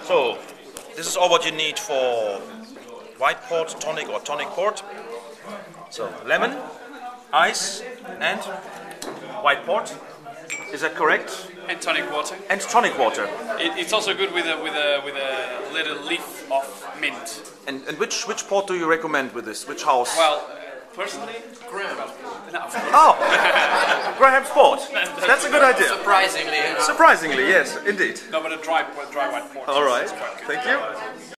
So, this is all what you need for white port, tonic or tonic port. So, lemon, ice and white port. Is that correct? And tonic water. And tonic water. It's also good with a little leaf of mint. And which port do you recommend with this? Which house? Well, personally, Graham. No, of course. Oh, Graham's port. That's a good idea. Surprisingly. Surprisingly, yes, indeed. No, but a dry white port. All right. Is quite good. Thank you.